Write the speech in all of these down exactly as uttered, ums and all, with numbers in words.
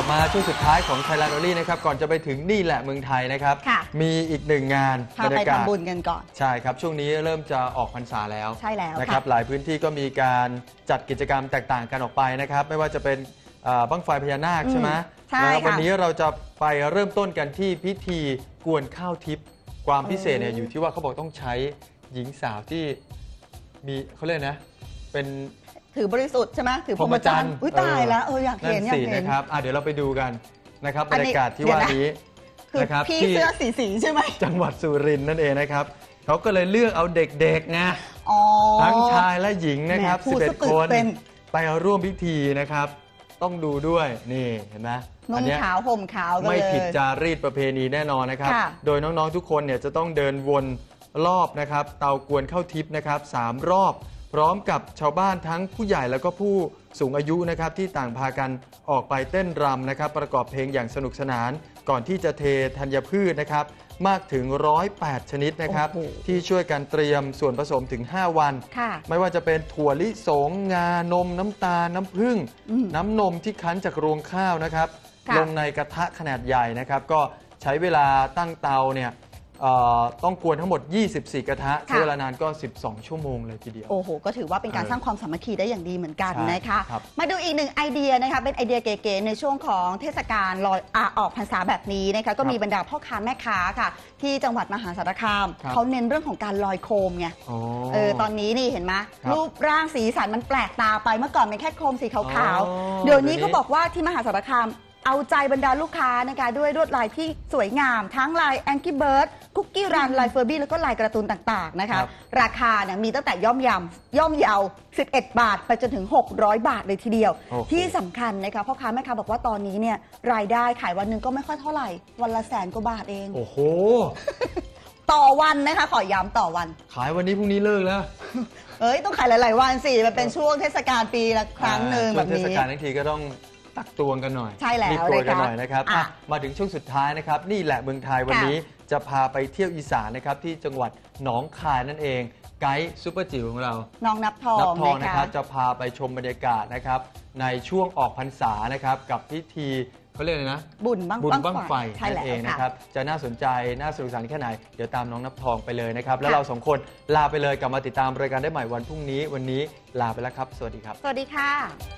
มาช่วงสุดท้ายของ Thailand Only นะครับก่อนจะไปถึงนี่แหละเมืองไทยนะครับมีอีกหนึ่งงานพาไปทำบุญกันก่อนใช่ครับช่วงนี้เริ่มจะออกพรรษาแล้วใช่แล้วนะครับหลายพื้นที่ก็มีการจัดกิจกรรมแตกต่างกันออกไปนะครับไม่ว่าจะเป็นบั้งไฟพญานาคใช่ไหมใช่ค่ะวันนี้เราจะไปเริ่มต้นกันที่พิธีกวนข้าวทิพย์ความพิเศษเนี่ยอยู่ที่ว่าเขาบอกต้องใช้หญิงสาวที่มีเขาเรียกนะเป็นถือบริสุทธิ์ใช่ไหมถือพรหมจรรย์อุ้ยตายแล้วเอออยากเห็นอยากเห็นนะครับเดี๋ยวเราไปดูกันนะครับบรรยากาศที่ว่านี้นะครับพี่เสื้อสีสีใช่ไหมจังหวัดสุรินทร์นั่นเองนะครับเขาก็เลยเลือกเอาเด็กๆไงทั้งชายและหญิงนะครับสิบเอ็ดคนไปร่วมพิธีนะครับต้องดูด้วยนี่เห็นไหมนุ่งขาวห่มขาวกันเลยไม่ผิดจารีตประเพณีแน่นอนนะครับโดยน้องๆทุกคนเนี่ยจะต้องเดินวนรอบนะครับเตากวนข้าวทิพย์นะครับสามรอบพร้อมกับชาวบ้านทั้งผู้ใหญ่แล้วก็ผู้สูงอายุนะครับที่ต่างพากันออกไปเต้นรำนะครับประกอบเพลงอย่างสนุกสนานก่อนที่จะเทธัญพืชนะครับมากถึงหนึ่งร้อยแปดชนิดนะครับที่ช่วยกันเตรียมส่วนผสมถึงห้าวันไม่ว่าจะเป็นถั่วลิสงงานมน้ำตาลน้ำผึ้งน้ำนมที่คั้นจากรวงข้าวนะครับลงในกระทะขนาดใหญ่นะครับก็ใช้เวลาตั้งเตาเนี่ยต้องกวนทั้งหมดยี่สิบสี่กระทะใช้เวลานานก็สิบสองชั่วโมงเลยทีเดียวโอ้โหก็ถือว่าเป็นการสร้างความสามัคคีได้อย่างดีเหมือนกันนะคะมาดูอีกหนึ่งไอเดียนะคะเป็นไอเดียเก๋ๆในช่วงของเทศกาลลอยออกพรรษาแบบนี้นะคะก็มีบรรดาพ่อค้าแม่ค้าค่ะที่จังหวัดมหาสารคามเขาเน้นเรื่องของการลอยโคมไงเออตอนนี้นี่เห็นไหมรูปร่างสีสันมันแปลกตาไปเมื่อก่อนเป็นแค่โคมสีขาวๆเดี๋ยวนี้เขาบอกว่าที่มหาสารคามเอาใจบรรดาลูกค้านะคะด้วยลวดลายที่สวยงามทั้งลายแองกี้เบิร์ดคุกกี้รันลายเฟอร์บี้แล้วก็ลายการ์ตูนต่างๆนะคะราคาเนี่ยมีตั้งแต่ย่อมยำย่อมเยาสิบเอ็ดบาทไปจนถึงหกร้อยบาทเลยทีเดียวที่สำคัญนะคะพ่อค้าแม่ค้าบอกว่าตอนนี้เนี่ยรายได้ขายวันหนึ่งก็ไม่ค่อยเท่าไหร่วันละแสนกว่าบาทเองโอ้โหต่อวันนะคะขอย้ำต่อวันขายวันนี้พรุ่งนี้เลิกแล้วเอ้ยต้องขายหลายๆวันสิมันเป็นช่วงเทศกาลปีละครั้งหนึ่งแบบนี้เทศกาลทั้งทีก็ต้องตักตวงกันหน่อยใช่แล้วรีบตวงกันหน่อยนะครับมาถึงช่วงสุดท้ายนะครับนี่แหละเมืองไทยวันนี้จะพาไปเที่ยวอีสานนะครับที่จังหวัดหนองคายนั่นเองไกด์ซุปเปอร์จิ๋วของเราน้องนับทองนับทองนะครับจะพาไปชมบรรยากาศนะครับในช่วงออกพรรษานะครับกับพิธีเขาเรียกอะไรนะบุญบั้งบุญบั้งไฟนั่นเองนะครับจะน่าสนใจน่าสนุกสนานแค่ไหนเดี๋ยวตามน้องนับทองไปเลยนะครับแล้วเราสองคนลาไปเลยกลับมาติดตามรายการได้ใหม่วันพรุ่งนี้วันนี้ลาไปแล้วครับสวัสดีครับสวัสดีค่ะ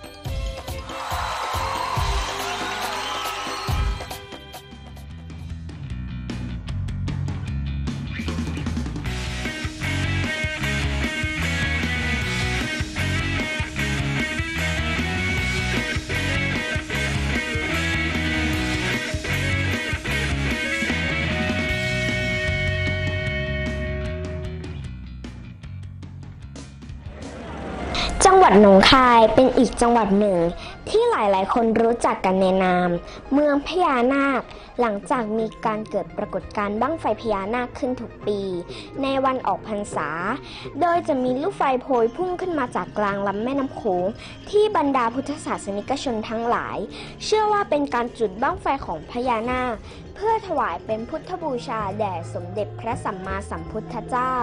จังหวัดหนองคายเป็นอีกจังหวัดหนึ่งที่หลายๆคนรู้จักกันในนามเมืองพญานาคหลังจากมีการเกิดปรากฏการณ์บั้งไฟพญานาคขึ้นทุกปีในวันออกพรรษาโดยจะมีลูกไฟโพยพุ่งขึ้นมาจากกลางลำแม่น้ำโขงที่บรรดาพุทธศาสนิกชนทั้งหลายเชื่อว่าเป็นการจุดบั้งไฟของพญานาคเพื่อถวายเป็นพุทธบูชาแด่สมเด็จพระสัมมาสัมพุทธเจ้า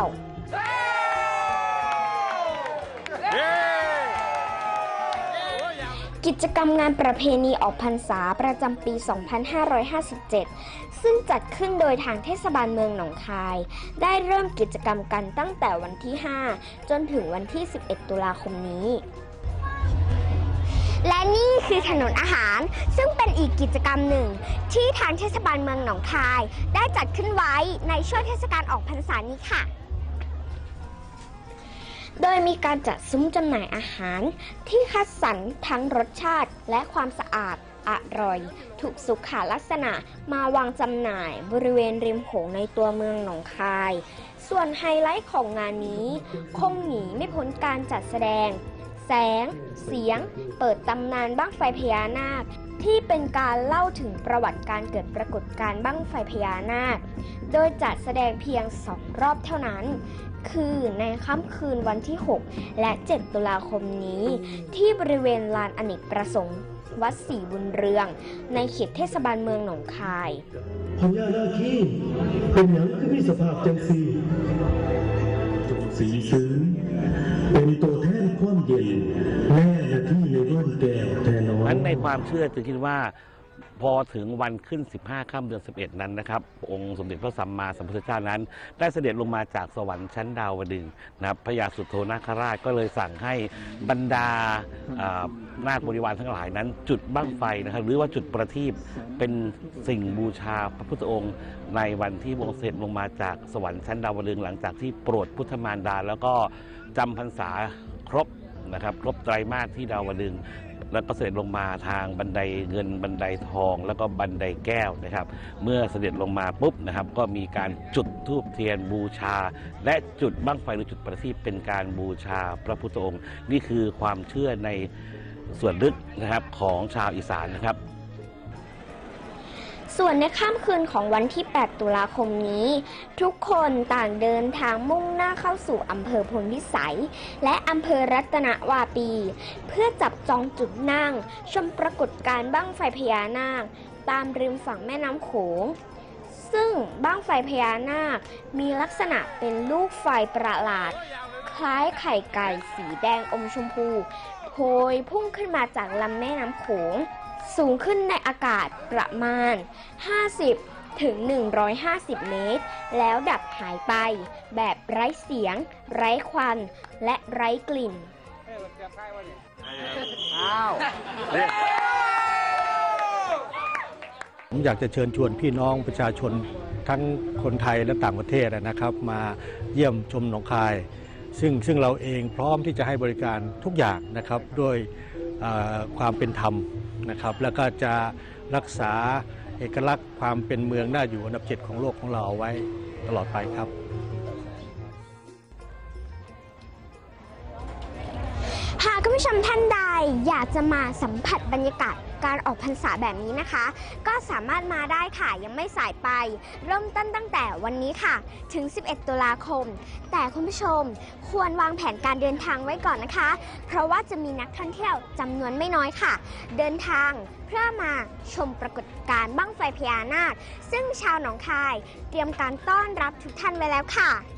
กิจกรรมงานประเพณีออกพรรษาประจำปี สองพันห้าร้อยห้าสิบเจ็ด ซึ่งจัดขึ้นโดยทางเทศบาลเมืองหนองคายได้เริ่มกิจกรรมกันตั้งแต่วันที่ ห้า จนถึงวันที่ สิบเอ็ด ตุลาคมนี้ และนี่คือถนนอาหารซึ่งเป็นอีกกิจกรรมหนึ่งที่ทางเทศบาลเมืองหนองคายได้จัดขึ้นไว้ในช่วงเทศกาลออกพรรษานี้ค่ะโดยมีการจัดซุ้มจำหน่ายอาหารที่คัดสรรทั้งรสชาติและความสะอาดอร่อยถูกสุขลักษณะมาวางจำหน่ายบริเวณริมโขงในตัวเมืองหนองคายส่วนไฮไลท์ของงานนี้คงหนีไม่พ้นการจัดแสดงแสงเสียงเปิดตำนานบั้งไฟพญานาคที่เป็นการเล่าถึงประวัติการเกิดปรากฏการณ์บั้งไฟพญานาคโดยจัดแสดงเพียงสองรอบเท่านั้นคือในค่ำคืนวันที่ หก และ เจ็ด ตุลาคมนี้ที่บริเวณลานอเนกประสงค์วัดศรีบุญเรืองในเขตเทศบาลเมืองหนองคายพญานาคีเป็นอย่างคือมีสภาพจังสีสีซึ้งเป็นตัวแทนความเย็นแม่และที่ในร่วนแก้วแทนน้อยนั้นในความเชื่อจึงคิดว่าพอถึงวันขึ้นสิบห้าค่ำเดือนสิบเอ็ดนั้นนะครับองค์สมเด็จพระสัมมาสัมพุทธเจ้านั้นได้เสด็จลงมาจากสวรรค์ชั้นดาวดึงส์นะครับพระยาสุโธนาคราชก็เลยสั่งให้บรรดานาคบริวารทั้งหลายนั้นจุดบั้งไฟนะครับหรือว่าจุดประทีปเป็นสิ่งบูชาพระพุทธองค์ในวันที่พระองค์เสด็จลงมาจากสวรรค์ชั้นดาวดึงส์หลังจากที่โปรดพุทธมารดาแล้วก็จำพรรษาครบนะครับครบไตรมาสที่ดาวดึงส์แล้วก็เสด็จลงมาทางบันไดเงินบันไดทองแล้วก็บันไดแก้วนะครับเมื่อเสด็จลงมาปุ๊บนะครับก็มีการจุดธูปเทียนบูชาและจุดบั้งไฟหรือจุดประทีปเป็นการบูชาพระพุทธองค์นี่คือความเชื่อในส่วนลึกนะครับของชาวอีสานนะครับส่วนในค่ำคืนของวันที่ แปด ตุลาคมนี้ ทุกคนต่างเดินทางมุ่งหน้าเข้าสู่อำเภอพลพิสัยและอำเภอรัตนวาปีเพื่อจับจองจุดนั่งชมปรากฏการณ์บั้งไฟพญานาคตามริมฝั่งแม่น้ำโขงซึ่งบั้งไฟพญานาคมีลักษณะเป็นลูกไฟประหลาดคล้ายไข่ไก่สีแดงอมชมพูโพยพุ่งขึ้นมาจากลำแม่น้ำโขงสูงขึ้นในอากาศประมาณ ห้าสิบถึงหนึ่งร้อยห้าสิบ เมตรแล้วดับหายไปแบบไร้เสียงไร้ควันและไร้กลิ่นผมอยากจะเชิญชวนพี่น้องประชาชนทั้งคนไทยและต่างประเทศนะครับมาเยี่ยมชมหนองคายซึ่งซึ่งเราเองพร้อมที่จะให้บริการทุกอย่างนะครับด้วยความเป็นธรรมนะครับแล้วก็จะรักษาเอกลักษณ์ความเป็นเมืองน่าอยู่อันดับเจ็ดของโลกของเราเอาไว้ตลอดไปครับหากคุณผู้ชมท่านใดอยากจะมาสัมผัสบรรยากาศการออกพรรษาแบบนี้นะคะก็สามารถมาได้ค่ะยังไม่สายไปเริ่มต้นตั้งแต่วันนี้ค่ะถึงสิบเอ็ดตุลาคมแต่คุณผู้ชมควรวางแผนการเดินทางไว้ก่อนนะคะเพราะว่าจะมีนักท่องเที่ยวจำนวนไม่น้อยค่ะเดินทางเพื่อมาชมปรากฏการณ์บั้งไฟพญานาคซึ่งชาวหนองคายเตรียมการต้อนรับทุกท่านไว้แล้วค่ะ